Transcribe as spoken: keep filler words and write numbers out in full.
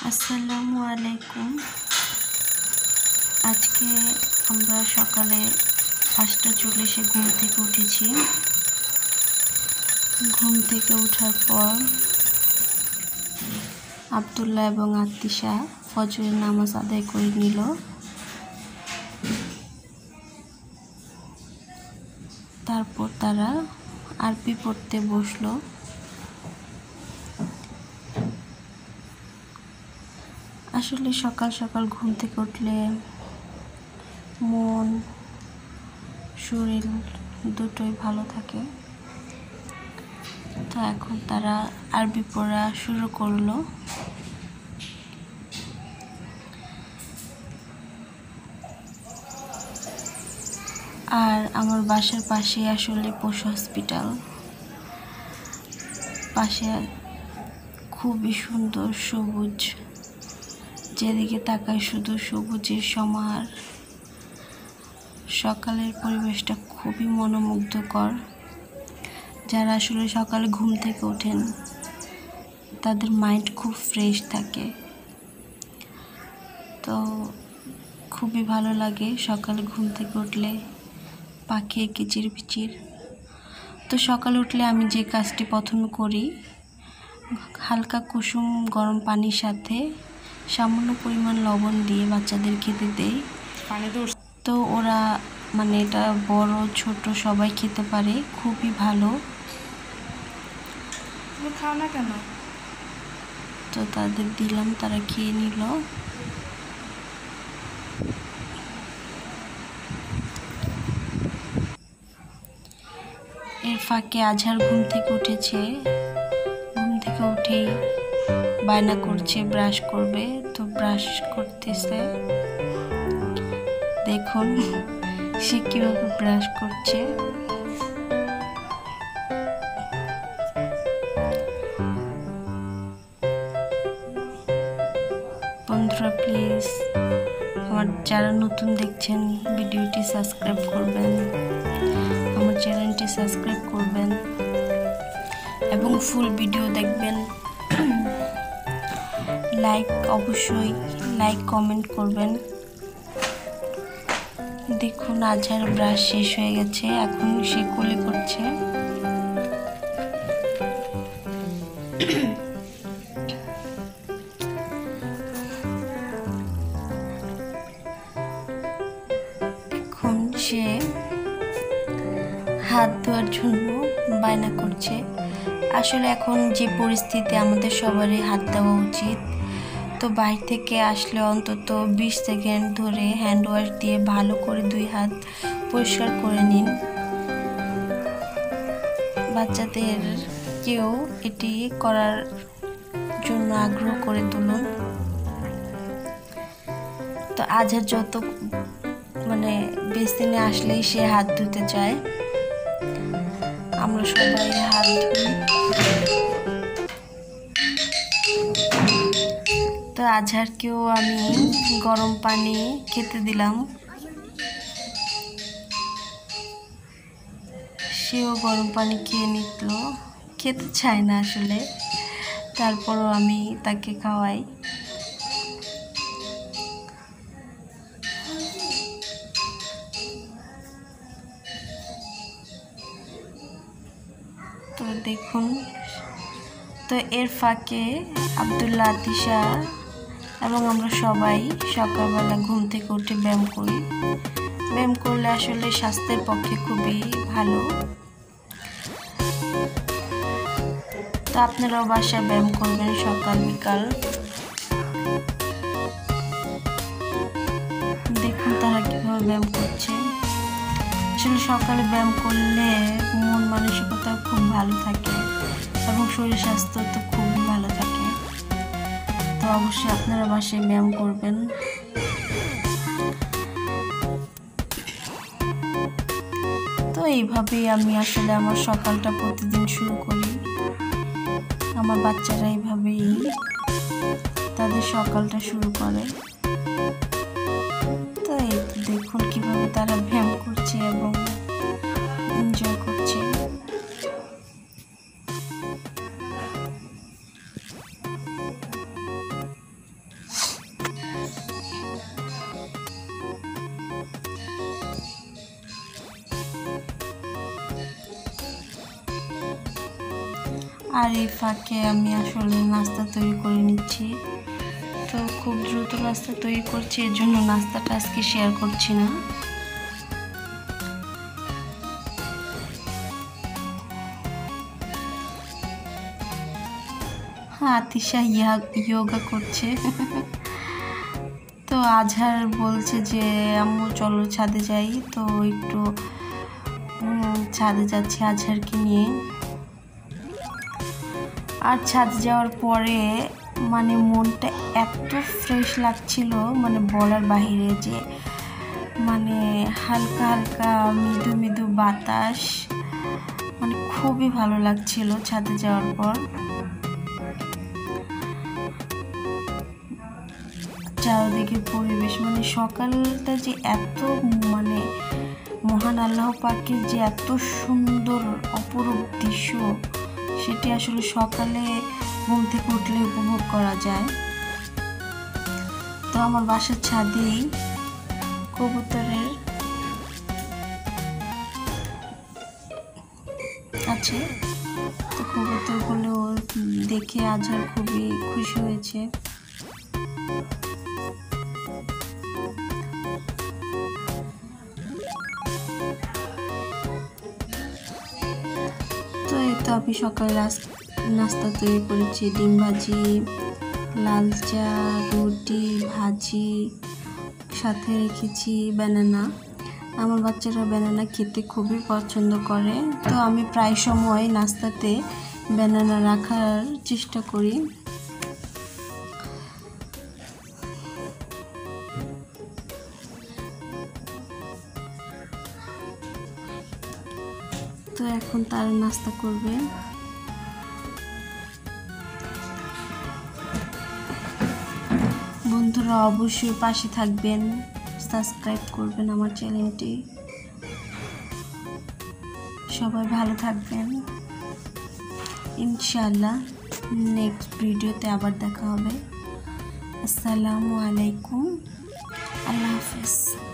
আসসালামু আলাইকুম। আজকে আমরা সকালে পাঁচটা চল্লিশে ঘুম থেকে উঠেছি। ঘুম থেকে ওঠার পর আব্দুল্লাহ এবং আত্তিশা ফজরের নামাজ আদায় করে নিল। তারপর তারা আরবি পড়তে বসলো। আসলে সকাল সকাল ঘুম থেকে উঠলে মন শরীর দুটোই ভালো থাকে। তো এখন তারা আরবি পড়া শুরু করলো। আর আমার বাসার পাশে আসলে পশু হসপিটাল, পাশে খুবই সুন্দর সবুজ, যেদিকে তাকায় শুধু সবুজের সমাহার। সকালের পরিবেশটা খুবই মনোমুগ্ধকর। যারা আসলে সকালে ঘুম থেকে ওঠেন তাদের মাইন্ড খুব ফ্রেশ থাকে। তো খুবই ভালো লাগে সকালে ঘুম থেকে উঠলে, পাখি কিচিরমিচির। তো সকালে উঠলে আমি যে কাজটি প্রথমে করি, হালকা কুসুম গরম পানির সাথে সামান্য পরিমাণ লবণ দিয়ে বাচ্চাদের খেতে দেই। তো ওরা মানে এটা বড় ছোট সবাই খেতে পারে, খুবই ভালো। খাও না কেন? তো তাদের দিলাম, তারা খেয়ে নিল। এর ফাঁকে আজহার ঘুম থেকে উঠেছে। ঘুম থেকে উঠেই বায়না করছে ব্রাশ করবে, তো ব্রাশ করতেছে। দেখুন সে কিভাবে ব্রাশ করছে। বন্ধুরা প্লিজ আমার যারা নতুন দেখছেন ভিডিওটি সাবস্ক্রাইব করবেন, আমার চ্যানেলটি সাবস্ক্রাইব করবেন এবং ফুল ভিডিও দেখবেন। লাইক অবশ্যই লাইক কমেন্ট করবেন। দেখুন আজহার ব্রাশ শেষ হয়ে গেছে, এখন সে কোলে করছে। এখন সে হাত ধোয়ার জন্য বায়না করছে। আসলে এখন যে পরিস্থিতি, আমাদের সবারই হাত দেওয়া উচিত। তো বাইরে থেকে আসলে অন্তত বিশ সেকেন্ড ধরে হ্যান্ড ওয়াশ দিয়ে ভালো করে দুই হাত পরিষ্কার করে নিন। বাচ্চাদের কেউ এটি করার জন্য আগ্রহ করে তুলুন। তো আজহার যত মানে বেসিনে আসলেই সে হাত ধুতে চায়। আমরা সবাই হাত ধুই। তো আজহারকেও আমি গরম পানি খেতে দিলাম। সেও গরম পানি খেয়ে নিতল, খেতে চায় না আসলে, তারপরও আমি তাকে খাওয়াই। তো দেখুন, তো এর ফাঁকে আব্দুল্লাহ, আতিশা এবং আমরা সবাই সকালবেলা ঘুম থেকে উঠে ব্যায়াম করি। ব্যায়াম করলে আসলে স্বাস্থ্যের পক্ষে খুবই ভালো। তো আপনারাও বাসায় ব্যায়াম করবেন সকাল বিকাল। দেখুন তারা কিভাবে ব্যায়াম করছে। আসলে সকালে ব্যায়াম করলে মন মানসিকতা খুব ভালো থাকে এবং শরীর স্বাস্থ্য তো খুবই ভালো থাকে। তো অবশ্যই আপনারা বাসায় ব্যায়াম করবেন। তো এইভাবেই আমি আসলে আমার সকালটা প্রতিদিন শুরু করি। আমার বাচ্চারা এইভাবেই তাদের সকালটা শুরু করে। তো এই দেখুন কিভাবে তারা ব্যায়াম করছে এবং এনজয় করছে। আর এই ফাঁকে আমি আসলে নাস্তা তৈরি করে নিচ্ছি। তো খুব দ্রুত নাস্তা তৈরি করছি, এর জন্য নাস্তাটা আজকে শেয়ার করছি না। হ্যাঁ, আতিশা ইয়োগা করছে। তো আজহার বলছে যে আম্মু চলো ছাদে যাই, তো একটু ছাদে যাচ্ছি আজহারকে নিয়ে। আর ছাদে যাওয়ার পরে মানে মনটা এত ফ্রেশ লাগছিল, মানে বলার বাহিরে, যে মানে হালকা হালকা মৃদু মৃদু বাতাস, মানে খুবই ভালো লাগছিল ছাদে যাওয়ার পর। চারদিকে পরিবেশ, মানে সকালটা যে এত মানে মহান আল্লাহ পাকের যে এত সুন্দর অপরূপ দৃশ্য, সেটি আসলে সকালে ঘুম থেকে উঠলে উপভোগ করা যায়। তো আমার বাসার ছাদেই কবুতরের আছে, তো কবুতরগুলো দেখে আজহার খুবই খুশি হয়েছে। তো এই তো আমি সকালে নাস্তা তৈরি করেছি, ডিম ভাজি, লাল চা, রুটি, ভাজি, সাথে রেখেছি ব্যানানা। আমার বাচ্চারা ব্যানানা খেতে খুবই পছন্দ করে, তো আমি প্রায় সময় নাস্তাতে ব্যানানা রাখার চেষ্টা করি। তো এখন তারা নাস্তা করবে। বন্ধুরা অবশ্যই পাশে থাকবেন, সাবস্ক্রাইব করবেন আমার চ্যানেলটি। সবাই ভালো থাকবেন, ইনশাআল্লাহ নেক্সট ভিডিওতে আবার দেখা হবে। আসসালামু আলাইকুম, আল্লাহ হাফেজ।